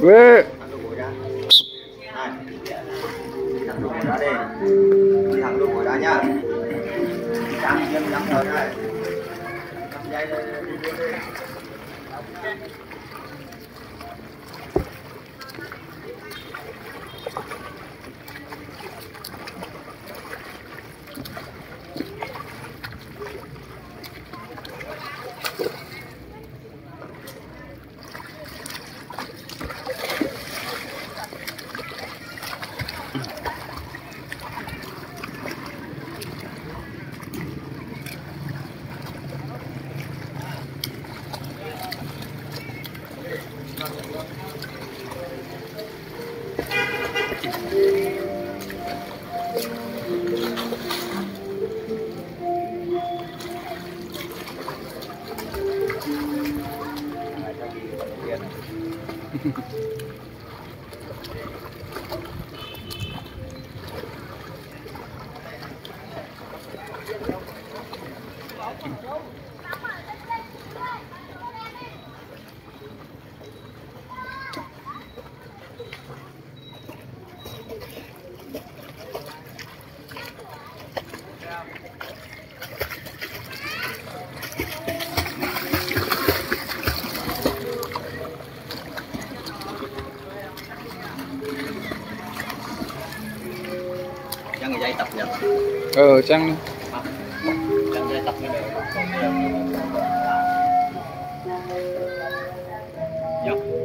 Ghê. thẳng lưng gối ra này, thẳng lưng gối ra đây, thẳng lưng gối ra nhá, chạm kiếm lắm rồi này, 5 giây đây. Chăng dây tập nhỉ? Chăng Chăng dây tập như này. Dọc.